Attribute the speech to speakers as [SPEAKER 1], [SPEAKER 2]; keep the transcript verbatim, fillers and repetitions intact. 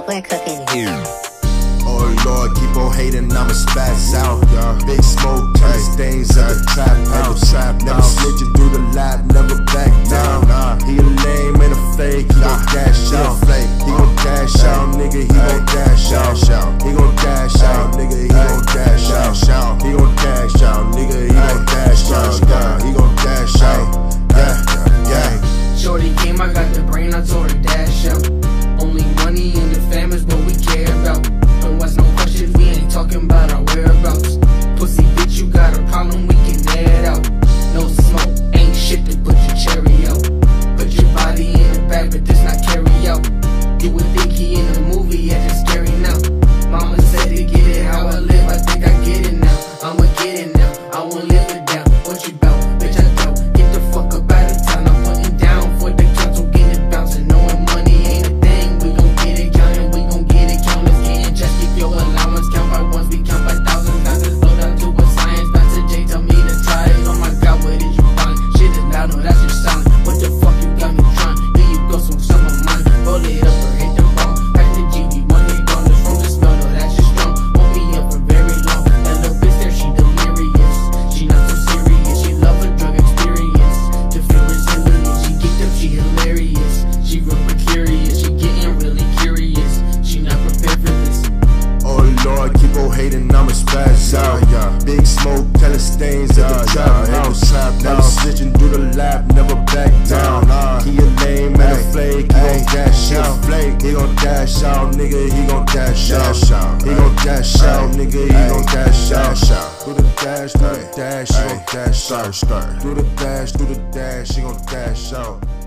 [SPEAKER 1] We're cooking.
[SPEAKER 2] Oh Lord, keep on hating, I'ma spaz out. Big smoke, turn stains at the trap house. Never snitching through the lab, never back down. He a lame and a fake, he gon' dash out. He gon' dash out, nigga, he gon' dash out. He gon' dash out, nigga, he gon' dash out. He gon' dash out, nigga, he gon' dash out. He gon' dash out. Yeah, yeah.
[SPEAKER 3] Shorty came, I got the brain, I told her dash out. Only money and the fam is what we care about. Don't ask no questions, we ain't talking about our whereabouts. Pussy bitch, you got a problem, we can air it out. No smoke, ain't shit to put your cherry out. Put your body in the bag, but this not carry out. You would think he in a movie, yeah, just scary now. Mama said to get it how I live, I think I get it now. I'ma get it now, I won't live it down. What you bout, bitch, I doubt. Get the fuck up out of town, I'm putting down for the council, get it bouncing. Knowing money ain't a thing, we gon' get it counting, we gon' get it counting. Can't just keep your allowance, count by ones, we count by thousands. Not to slow down to a science, not to J, tell me to try it. Oh my god, what did you find? Shit is loud, no, that's your sound. What the fuck you got me trying? Here you go, some some of mine. Roll it up or hit the wrong. Back to G V, one hit on this room, just smell, no, that's just strong. Won't be up for very long. That little bitch there, she delirious. She not so serious, she love a drug experience. To feel resilient, she geeked up, she hilarious. She real precarious, she getting really curious. She not prepared for this.
[SPEAKER 2] Oh Lord, keep on hating, I'ma spaz out. Big smoke, telling stains at the trap house. Never snitching through the lab, never back down. He a lame and a flake, he gon' dash out. He gon' dash out, nigga, he gon' dash out. He gon' dash out, nigga, he gon' dash out. Through the dash, through the dash, he gon' dash out. Through the dash, through the dash, he gon' dash out.